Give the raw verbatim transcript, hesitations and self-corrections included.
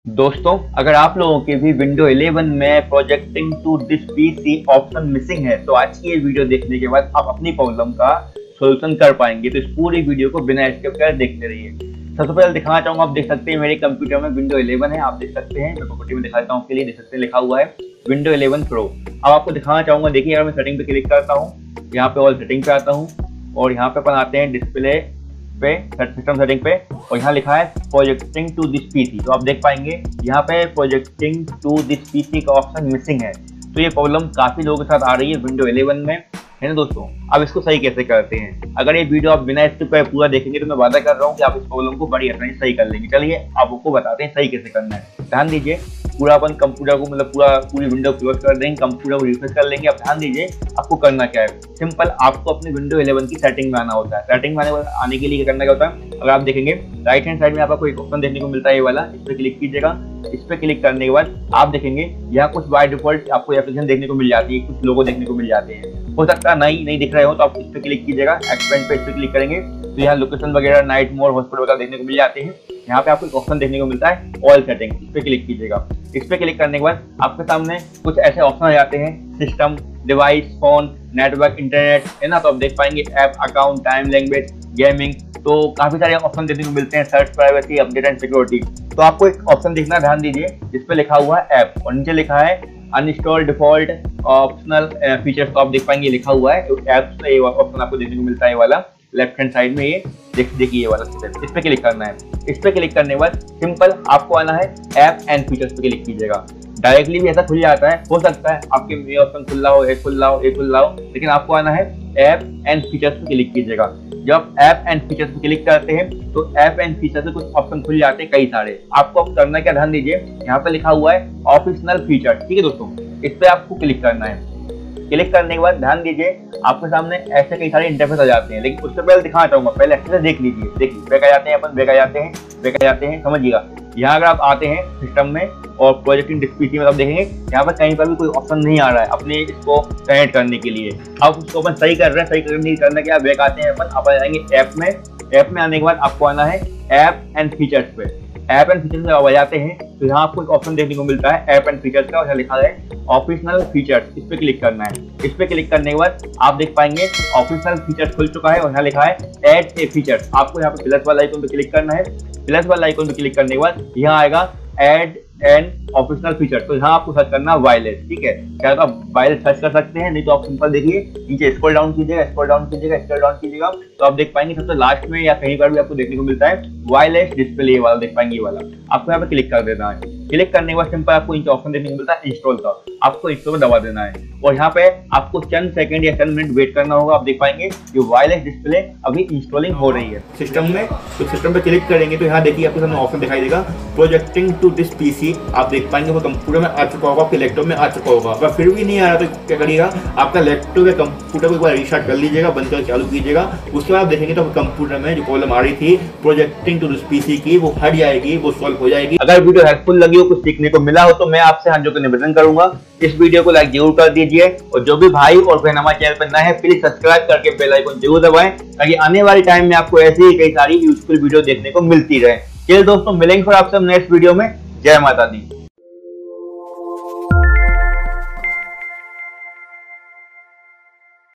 दोस्तों, अगर आप लोगों के भी विंडो इलेवन में projecting to this PC option missing है तो आज की ये वीडियो देखने के बाद आप अपनी प्रॉब्लम का सॉल्यूशन कर पाएंगे। तो इस पूरी वीडियो को बिना स्किप कर देखते रहिए। सबसे पहले दिखाना चाहूंगा, आप देख सकते हैं मेरे कंप्यूटर में विंडो इलेवन है, आप देख सकते हैं। मैं प्रॉपर्टी में दिखाता हूँ, आपके लिए देख सकते हैं लिखा हुआ है विंडो इलेवन प्रो। अब आपको दिखाना चाहूंगा, देखिए अगर मैं सेटिंग पे क्लिक करता हूँ, यहाँ पे ऑल सेटिंग पे आता हूँ और यहाँ पे अपन आते हैं डिस्प्ले पे, सिस्टम सेटिंग पे, और यहाँ लिखा है प्रोजेक्टिंग टू दिस पीसी। तो आप देख पाएंगे यहाँ पे प्रोजेक्टिंग टू दिस पीसी का ऑप्शन मिसिंग है। तो ये प्रॉब्लम काफी लोगों के साथ आ रही है विंडो इलेवन में, है ना दोस्तों। अब इसको सही कैसे करते हैं, अगर ये वीडियो आप बिना स्किप पे पूरा देखेंगे तो मैं वादा कर रहा हूँ कि आप इस प्रॉब्लम को बड़ी आसानी से सही कर लेंगे। चलिए आपको बताते हैं सही कैसे करना है। ध्यान दीजिए, पूरा अपन कंप्यूटर को मतलब पूरा पूरी विंडो क्लोज कर देंगे, कंप्यूटर को रिफ्रेश कर लेंगे। अब ध्यान दीजिए आपको करना क्या है। सिंपल, आपको अपने विंडो इलेवन की सेटिंग में आना होता है। सेटिंग में आने, आने के लिए क्या करना क्या होता है, अगर आप देखेंगे राइट हैंड साइड में आपको एक ऑप्शन देखने को मिलता है, ये वाला, इस पर क्लिक कीजिएगा। इस पर क्लिक करने के बाद आप देखेंगे यहाँ कुछ बाय डिफॉल्ट आपको एप्लीकेशन देखने को मिल जाती है, कुछ लोगो देखने को मिल जाते हैं। हो सकता है नहीं नहीं दिख रहे हो तो आप इस पर क्लिक कीजिएगा। एक्सपेंड पे इस पर क्लिक करेंगे तो यहाँ लोकेशन वगैरह, नाइट मोड, हॉस्पिटल वगैरह देखने को मिल जाते हैं। यहाँ पे आपको एक ऑप्शन देखने को मिलता है ऑल सेटिंग, इस पे क्लिक कीजिएगा। इस पे क्लिक करने के बाद आपके सामने कुछ ऐसे ऑप्शन आ जाते हैं, system, device, phone, network, internet, है ना। तो आप देख पाएंगे app, account, time, language, gaming, तो काफी सारे ऑप्शन देखने को मिलते हैं, search, privacy, update and security. तो आपको एक ऑप्शन देखना, ध्यान दीजिए, जिस पे लिखा हुआ है ऐप और नीचे लिखा है अनइंस्टॉल डिफॉल्ट ऑप्शनल फीचर्स। तो आप देख पाएंगे लिखा हुआ है ऐप से ये ऑप्शन आपको देखने को मिलता है, ये वाला लेफ्ट हैंड साइड में, ये देख देखिए ये वाला स्टेप, इस पे क्लिक करना है। इस पे क्लिक करने के बाद सिंपल आपको आना है ऐप एंड फीचर्स पे क्लिक कीजिएगा। डायरेक्टली भी ऐसा खुल जाता है, हो सकता है आपके ये ऑप्शन खुला हो, एक खुला हो, एक खुला हो, लेकिन आपको आना है ऐप एंड फीचर्स पे क्लिक कीजिएगा। जब ऐप एंड फीचर्स पे क्लिक करते हैं तो ऐप एंड फीचर्स से कुछ ऑप्शन खुल जाते हैं कई सारे। आपको अब करना क्या, ध्यान दीजिए, यहाँ पे लिखा हुआ है ऑप्शनल फीचर, ठीक है दोस्तों, इस पे आपको क्लिक करना है। क्लिक करने के बाद ध्यान दीजिए आपके सामने ऐसे कई सारे इंटरफेस आ जाते हैं, लेकिन उससे पहले दिखाना चाहूंगा, पहले अच्छे से देख लीजिए। देखिए बैक आ जाते हैं, अपन बैक आ जाते हैं, बैक आ जाते हैं, समझिएगा। यहाँ अगर आप आते हैं सिस्टम में और प्रोजेक्टिंग दिस पीसी में आप देखेंगे यहाँ पर कहीं पर भी कोई ऑप्शन नहीं आ रहा है अपने इसको कनेक्ट करने के लिए। अब उसको अपन सही कर रहे हैं, सही करने करना क्या, बैक आते हैं अपन, आप आ जाएंगे ऐप में। ऐप में आने के बाद आपको आना है ऐप एंड फीचर्स पे। ऐप एंड फीचर्स में आप आ जाते हैं तो यहाँ आपको एक ऑप्शन देखने को मिलता है ऐप एंड फीचर्स का, और यहाँ लिखा है ऑप्शनल फीचर्स, इस पे क्लिक करना है। इस पे क्लिक करने के बाद आप देख पाएंगे ऑप्शनल फीचर्स खुल चुका है और यहाँ लिखा है ऐड ए फीचर्स। आपको यहाँ पे प्लस वाला आइकन पे क्लिक करना है। प्लस वाला आइकन पे क्लिक करने के बाद यहाँ आएगा ऐड एंड ऑप्शनल फीचर, तो यहाँ आपको सर्च करना वायरलेस, ठीक है। क्या तो आप वायरलेस सर्च कर सकते हैं, नहीं तो आप सिंपल देखिए नीचे स्क्रॉल डाउन कीजिएगा, स्क्रॉल डाउन कीजिएगा, स्क्रॉल डाउन कीजिएगा, तो आप देख पाएंगे सबसे लास्ट में या कहीं पर भी आपको देखने को मिलता है वायरलेस डिस्प्ले, ये वाला देख पाएंगे, ये वाला आपको यहाँ पे क्लिक कर देना है। क्लिक करने के बाद सिंपल आपको नीचे ऑप्शन देखने को मिलता है इंस्टॉल का, आपको इंस्टॉल पर दबा देना है और यहाँ पे आपको चंद सेकंड या चंद मिनट वेट करना होगा। आप देख पाएंगे ये वायरलेस डिस्प्ले अभी इंस्टॉलिंग हो रही है सिस्टम में। तो सिस्टम पे क्लिक करेंगे तो यहाँ देखिए आपको सामने ऑप्शन दिखाई देगा प्रोजेक्टिंग टू दिस पीसी। आप देख पाएंगे वो कंप्यूटर में आ चुका होगा, आपके लैपटॉप में आ चुका होगा। अगर फिर भी नहीं आ रहा तो क्या करिएगा, आपका लैपटॉप या कंप्यूटर को एक बार रीस्टार्ट कर लीजिएगा, बंद कर चालू कीजिएगा। उसके बाद आप देखेंगे तो कंप्यूटर में जो प्रॉब्लम आ रही थी प्रोजेक्टिंग टू दिस पीसी की, वो हट जाएगी, वो सॉल्व हो जाएगी। अगर वीडियो हेल्पफुल लगी हो, कुछ सीखने को मिला हो, तो मैं आपसे हाथ जोड़कर निवेदन करूंगा इस वीडियो को लाइक जरूर कर दीजिए, और जो भी भाई और बहन हमारे चैनल पर नए हैं प्लीज सब्सक्राइब करके बेल आइकन जरूर दबाएं, ताकि आने वाले टाइम में आपको ऐसी ही कई सारी यूजफुल वीडियो देखने को मिलती रहे। चलिए दोस्तों, मिलेंगे फिर आपसे नेक्स्ट वीडियो में। जय माता दी।